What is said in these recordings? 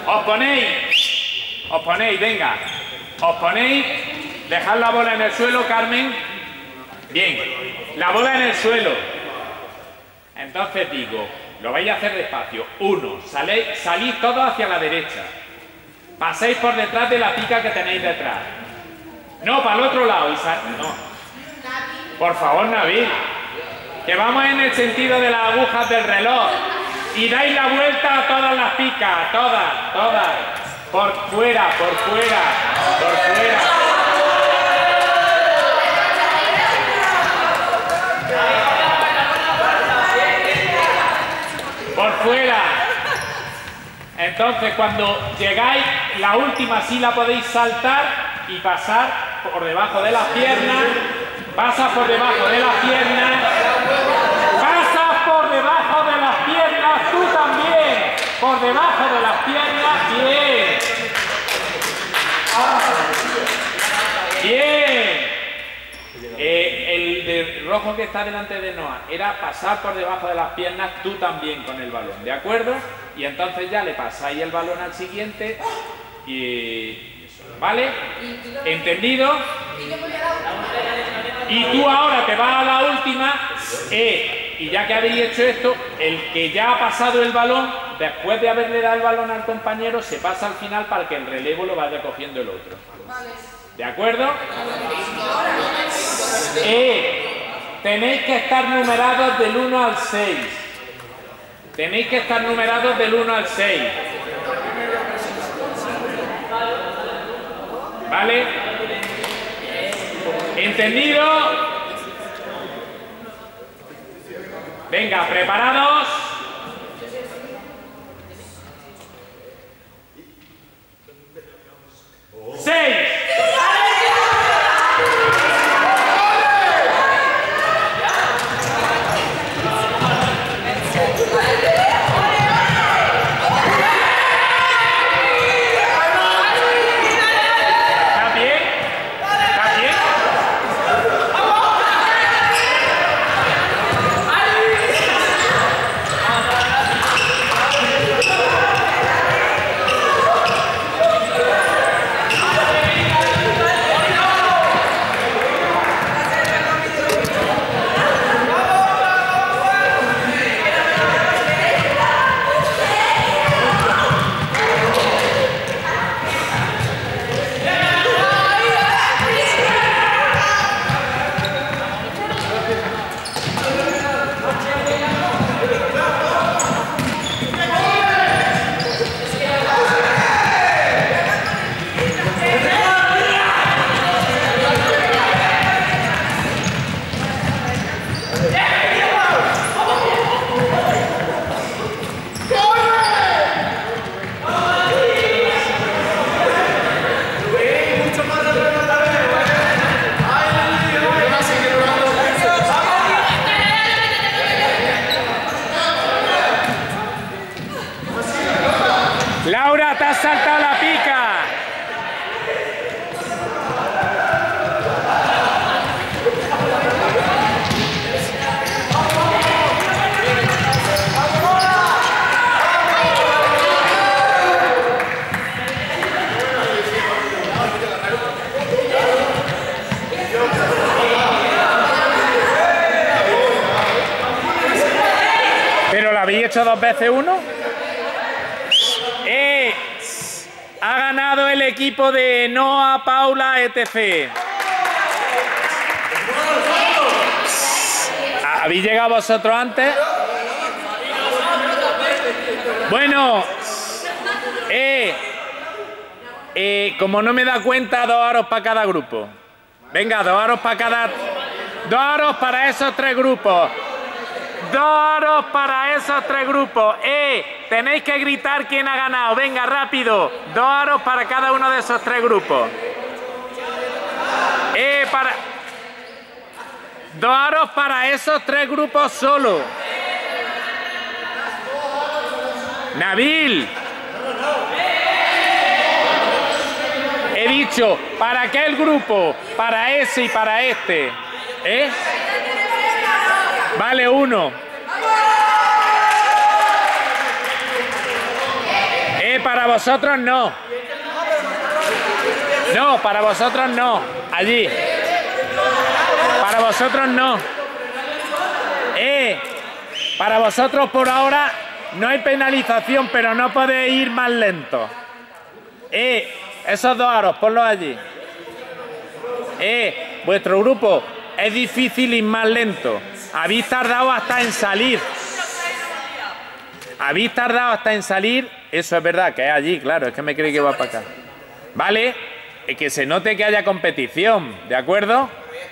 Os ponéis, venga. Os ponéis, dejad la bola en el suelo, Carmen. Bien, la bola en el suelo. Entonces digo, lo vais a hacer despacio. 1, salís todos hacia la derecha. Paséis por detrás de la pica que tenéis detrás. No, para el otro lado. No. Por favor, Nabil. Que vamos en el sentido de las agujas del reloj. Y dais la vuelta a todas las picas. Todas. Por fuera. Por fuera. Entonces, cuando llegáis, la última sí la podéis saltar y pasar por debajo de las piernas. Pasas por debajo de las piernas. Pasas por debajo de las piernas. Tú también. Por debajo de las piernas. Bien. Bien. El de rojo que está delante de Noah era pasar por debajo de las piernas tú también con el balón, ¿de acuerdo? Y entonces ya le pasáis el balón al siguiente y... ¿Vale? ¿Entendido? Y tú ahora te vas a la última y ya que habéis hecho esto, el que ya ha pasado el balón, después de haberle dado el balón al compañero, se pasa al final para que el relevo lo vaya cogiendo el otro. ¿De acuerdo? Tenéis que estar numerados del 1 al 6. Tenéis que estar numerados del 1 al 6. ¿Vale? ¿Entendido? Venga, ¿preparados? 6. Laura, te has saltado la pica. ¿Pero la habéis hecho 2 veces 1? Ha ganado el equipo de Noah, Paula, etc. ¿Habéis llegado vosotros antes? Bueno, como no me da cuenta, 2 aros para cada grupo. Venga, 2 aros para cada... 2 aros para esos 3 grupos. 2 aros para esos 3 grupos. Tenéis que gritar quién ha ganado. Venga, rápido. 2 aros para cada uno de esos 3 grupos. 2 aros para esos 3 grupos solo. Nabil. He dicho, ¿para aquel grupo? Para ese y para este. Vale, 1. Para para vosotros no. No, para vosotros no. Allí. Para vosotros no. Para vosotros por ahora no hay penalización, pero no podéis ir más lento. Esos dos aros, ponlos allí. Vuestro grupo es difícil ir más lento. Habéis tardado hasta en salir. Habéis tardado hasta en salir. Eso es verdad, que es allí, claro, es que me cree que va para acá. ¿Vale? Que se note que haya competición, ¿de acuerdo?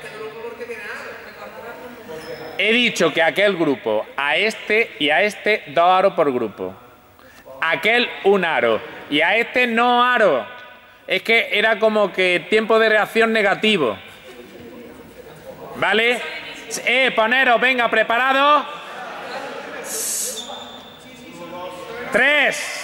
He dicho que aquel grupo, a este y a este, 2 aros por grupo. Aquel, 1 aro. Y a este, no aro. Es que era como que tiempo de reacción negativo. ¿Vale? Poneros, venga, preparados. 3.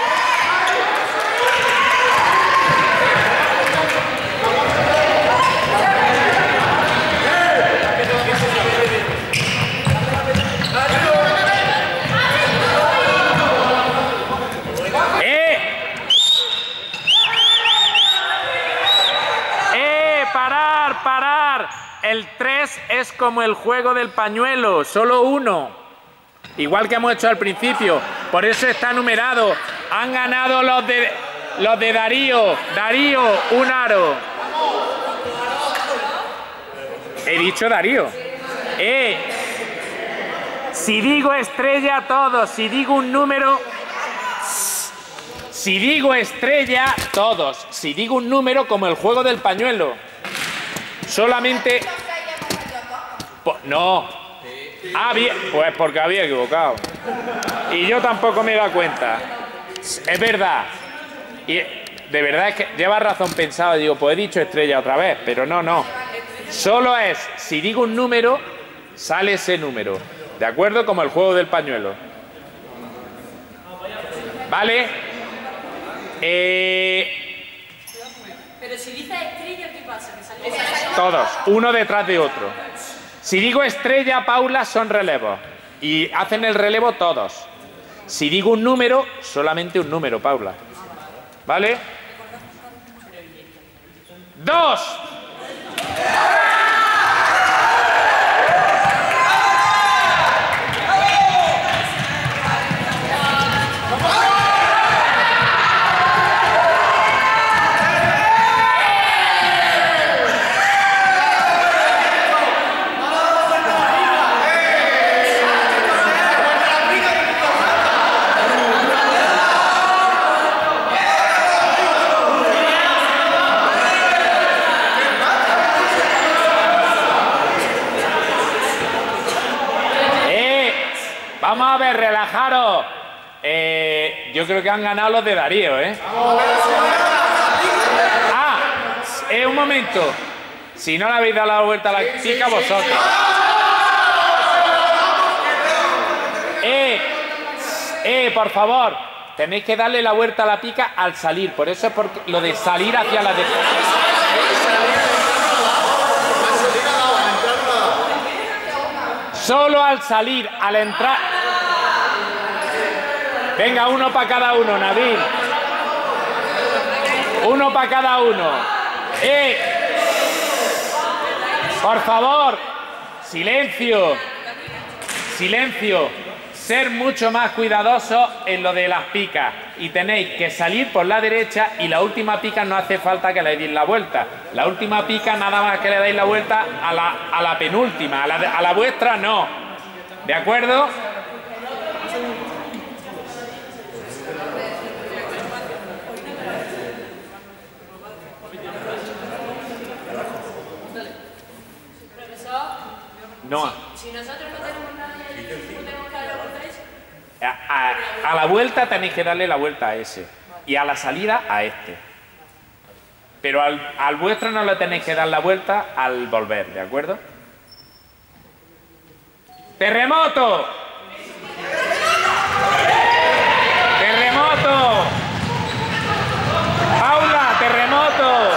Parar. El 3 es como el juego del pañuelo, solo 1. Igual que hemos hecho al principio. Por eso está numerado. Han ganado los de Darío. Darío, 1 aro. He dicho Darío. Si digo estrella, todos. Si digo un número... Si digo estrella, todos. Si digo un número, como el juego del pañuelo. Solamente... No. Bien, pues porque había equivocado. Y yo tampoco me he dado cuenta. Es verdad. Y de verdad es que lleva razón pensado. Digo, pues he dicho estrella otra vez, pero no. Solo es, si digo un número, sale ese número. ¿De acuerdo? Como el juego del pañuelo. ¿Vale? Pero si dices estrella, ¿qué pasa? Todos, uno detrás de otro. Si digo estrella, Paula, son relevos. Y hacen el relevo todos. Si digo un número, solamente un número, Paula. ¿Vale? 2. Vamos a ver, relajaros. Yo creo que han ganado los de Darío, un momento. Si no le habéis dado la vuelta a la pica, vosotros. Por favor, tenéis que darle la vuelta a la pica al salir. Por eso es porque lo de salir hacia la derecha. Solo al salir, al entrar. Venga, uno para cada uno, Nabil. Uno para cada uno. Por favor, silencio. Silencio. Ser mucho más cuidadosos en lo de las picas. Y tenéis que salir por la derecha y la última pica no hace falta que le deis la vuelta. La última pica nada más que le deis la vuelta a la penúltima. A la vuestra no. ¿De acuerdo? No. Si nosotros no tenemos nada, ¿no tenemos que darle la vuelta a ese? A la vuelta tenéis que darle la vuelta a ese. Y a la salida a este. Pero al vuestro no le tenéis que dar la vuelta al volver, ¿de acuerdo? ¡Terremoto! ¡Terremoto! ¡Paula, terremoto!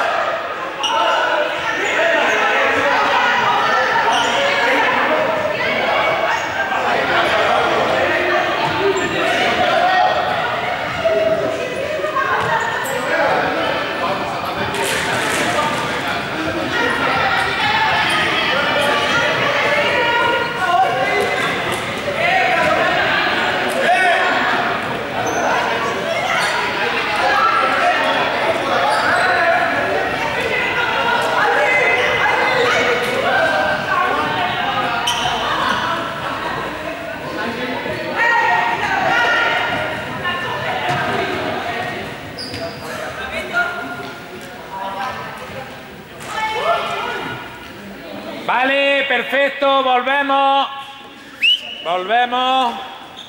Perfecto, volvemos. Volvemos.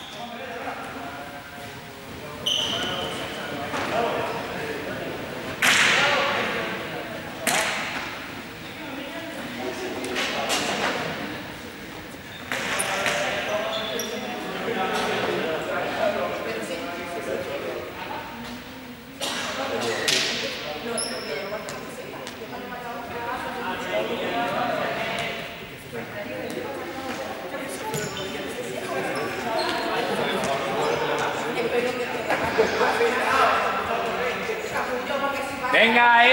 Venga,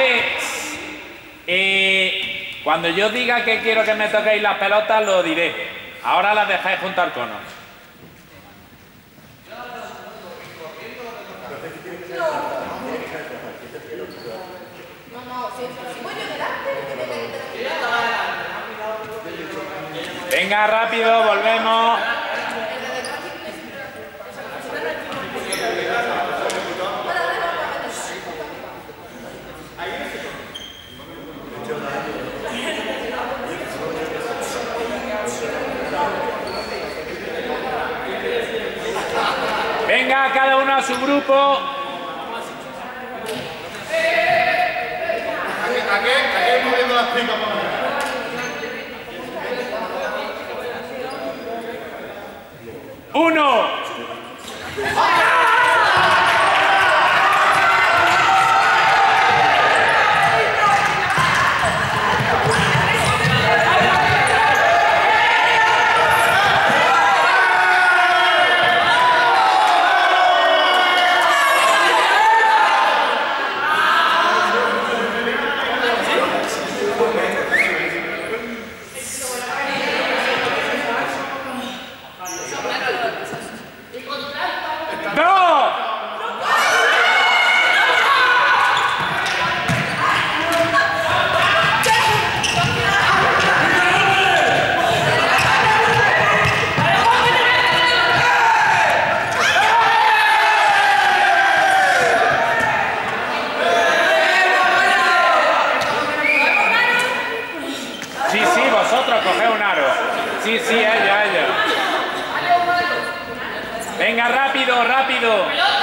cuando yo diga que quiero que me toquéis las pelotas, lo diré. Ahora las dejáis junto al cono. Venga, rápido, volvemos. Venga, cada uno a su grupo. Aquí moviendo las pipas. ¡Uno! Sí, ella. Venga, rápido, rápido.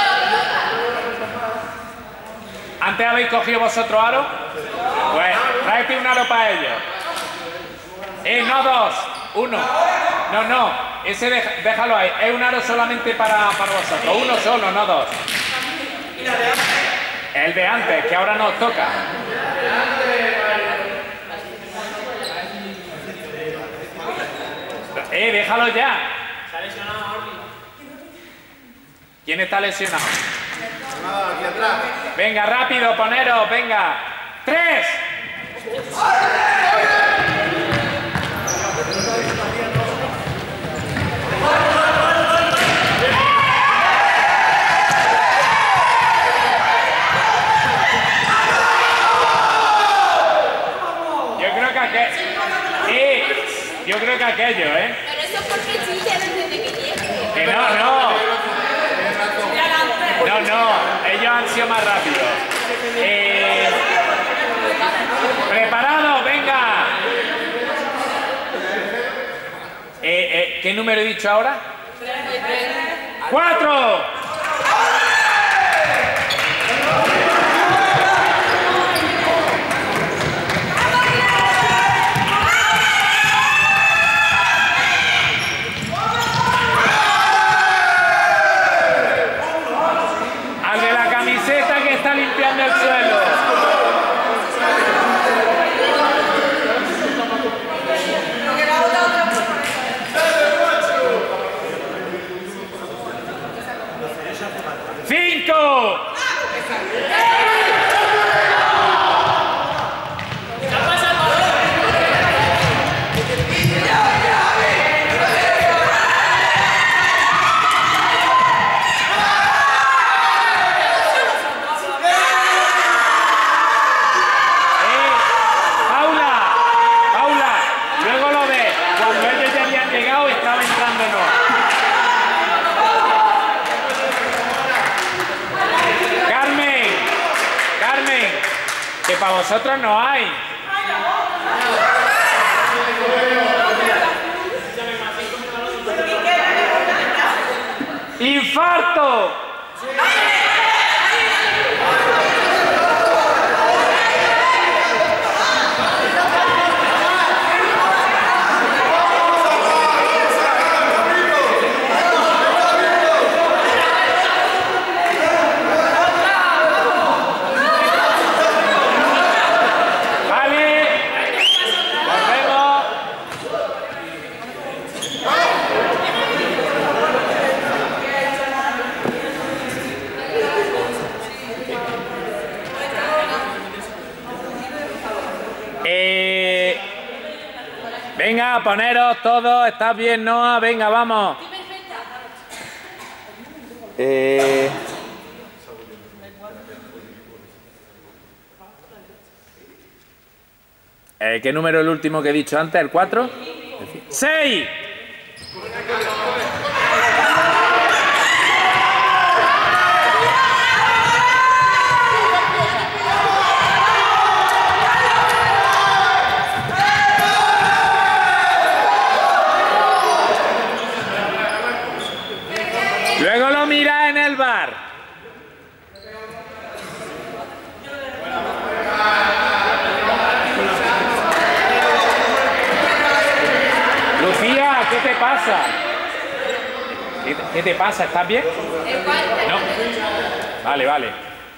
¿Antes habéis cogido vosotros aro? Pues tráete un aro para ellos. No dos, uno. No, ese déjalo ahí. Es un aro solamente para vosotros. Uno solo, no dos. El de antes, que ahora nos toca. Déjalo ya. Se ha lesionado Orly. ¿Quién está lesionado? Aquí atrás. Venga, rápido, poneros, venga. ¡3! Yo creo que aquello, Pero eso es porque chilla desde que llegue. Que no. No, ellos han sido más rápidos. ¡Preparados, venga! ¿Qué número he dicho ahora? 4. Limpiando el suelo. ¡5! Que para vosotros no hay. ¡Infarto! Venga, poneros todos, ¿estás bien, Noa? Venga, vamos. ¿Qué número es el último que he dicho antes? ¿El 4? ¡6! Luego lo mira en el bar. Lucía, ¿qué te pasa? ¿Qué te pasa? ¿Estás bien? No. Vale, vale.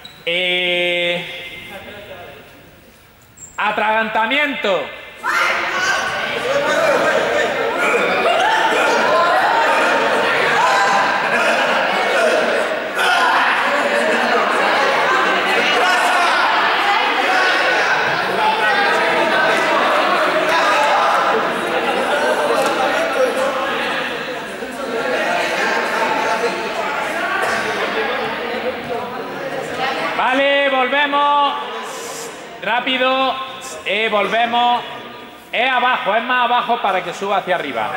Atragantamiento. Vale, volvemos. Rápido. Volvemos. Es abajo, es más abajo para que suba hacia arriba.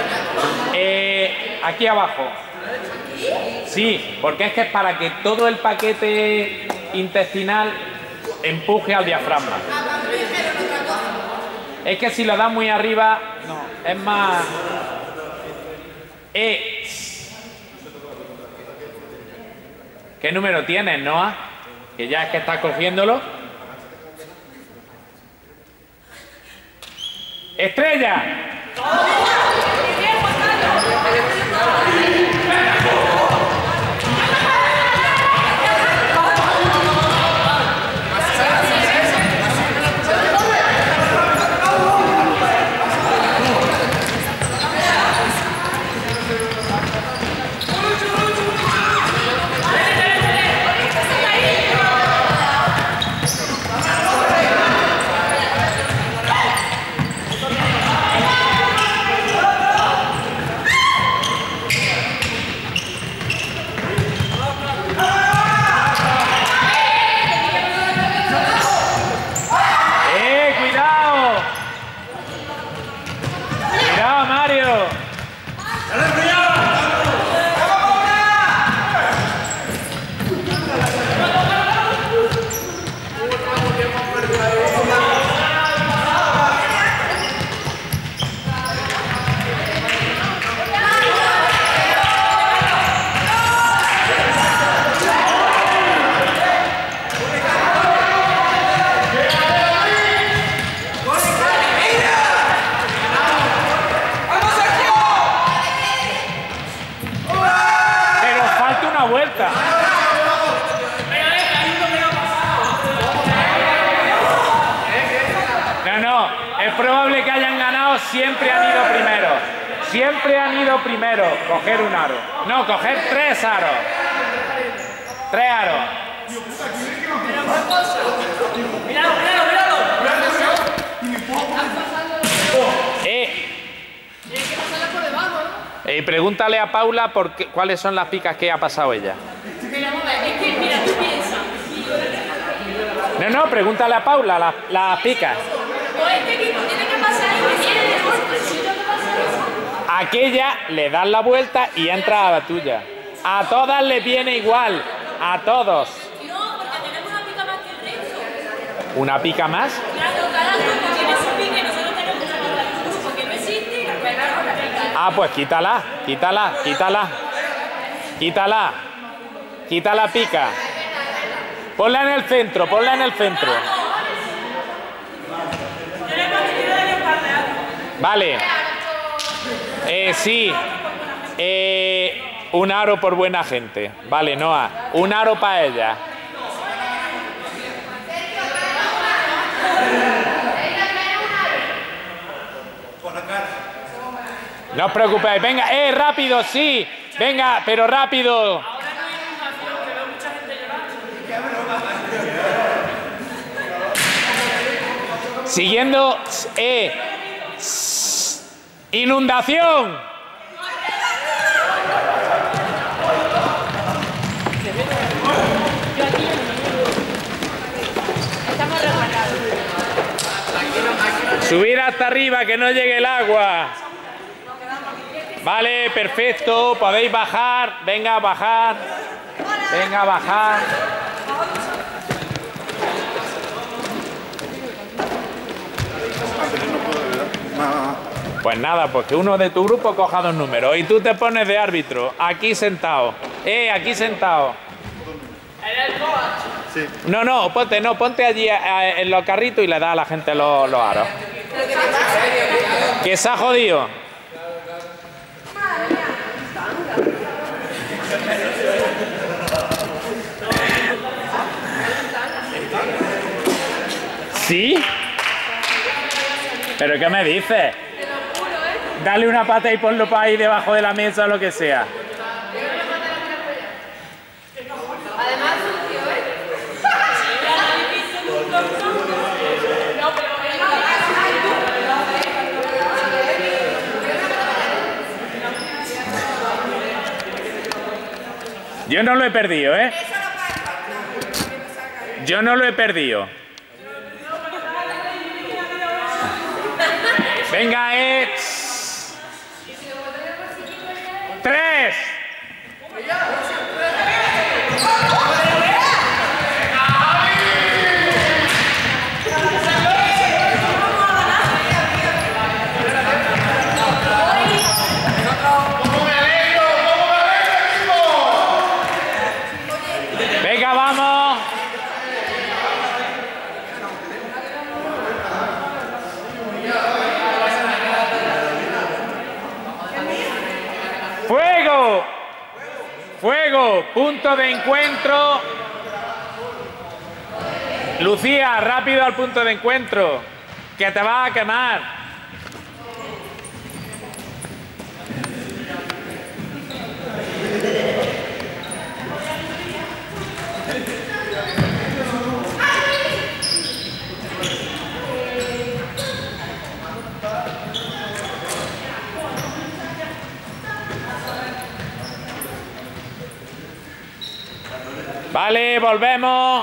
Aquí abajo. Sí, porque es que es para que todo el paquete intestinal empuje al diafragma. Es que si lo das muy arriba, no, es más... ¿Qué número tienes, Noa? Que ya es que estás cogiéndolo. ¡Estrella! Es probable que hayan ganado, siempre han ido primero. Siempre han ido primero. Coger un aro. No, coger 3 aros. 3 aros. Míralo. Tienes que pasarla por debajo, ¿no? Pregúntale a Paula cuáles son las picas que ha pasado ella. Mira, es que, mira, tú piensas. No, pregúntale a Paula las picas. Pues este equipo tiene que pasar y que tiene el sitio que pasa. Aquella le das la vuelta y entra a la tuya. A todas le viene igual. A todos. No, porque tenemos una pica más que el resto. ¿Una pica más? Claro, cada grupo tiene su pica y nosotros tenemos una grupo que no existe y la pica. Ah, pues quítala. Quítala. Quita la pica. Ponla en el centro, ponla en el centro. Vale. Sí. Un aro por buena gente. Vale, Noa. Un aro para ella. No os preocupéis. Venga, rápido, sí. Venga, pero rápido. Siguiendo. Inundación. Estamos resguardados. Subir hasta arriba, que no llegue el agua. Vale, perfecto. Podéis bajar. Venga, a bajar. Venga, a bajar. Pues nada, pues que uno de tu grupo coja 2 números y tú te pones de árbitro, aquí sentado. Aquí sentado. Sí. No, ponte allí en los carritos y le das a la gente los aros. Que se ha jodido. ¿Sí? ¿Pero qué me dices? Dale una pata y ponlo para ahí debajo de la mesa o lo que sea. Además, sucio, Yo no lo he perdido, ¿eh? Yo no lo he perdido. Venga, 3. Venga, vamos. ¡Fuego! ¡Fuego! Punto de encuentro. Lucía, rápido al punto de encuentro, que te vas a quemar. Vale, volvemos.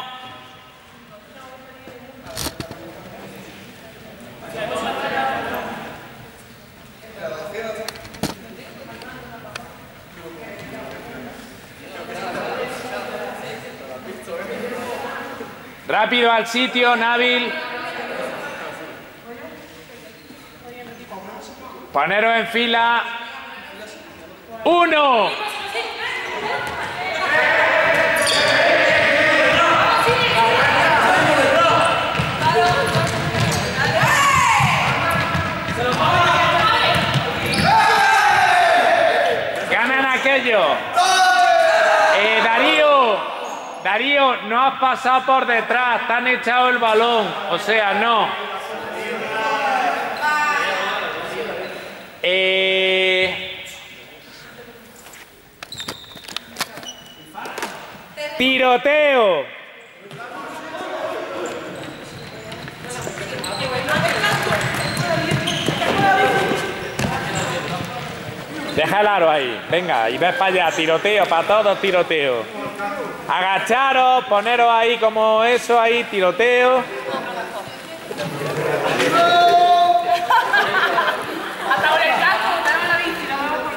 Rápido al sitio, Nabil. Poneros en fila. 1. Ganan aquello. Darío, no has pasado por detrás, te han echado el balón, o sea, no. Tiroteo. Deja el aro ahí, venga, y ves para allá, tiroteo, para todos, tiroteo. Agacharos, poneros ahí como eso, ahí, tiroteo. hasta ahora el casco, tenemos la bici,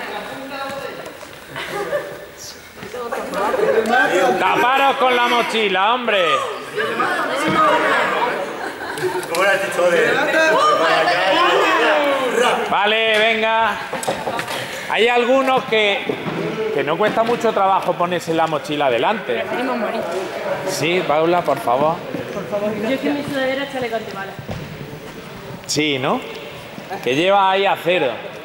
la vamos a poner. Taparos con la mochila, hombre. Vale, venga. Hay algunos que Que no cuesta mucho trabajo ponerse la mochila delante. Preferimos morir. Sí, Paula, por favor. Yo es que mi sudadera es chaleco antibala. Sí, ¿no? Que lleva ahí acero.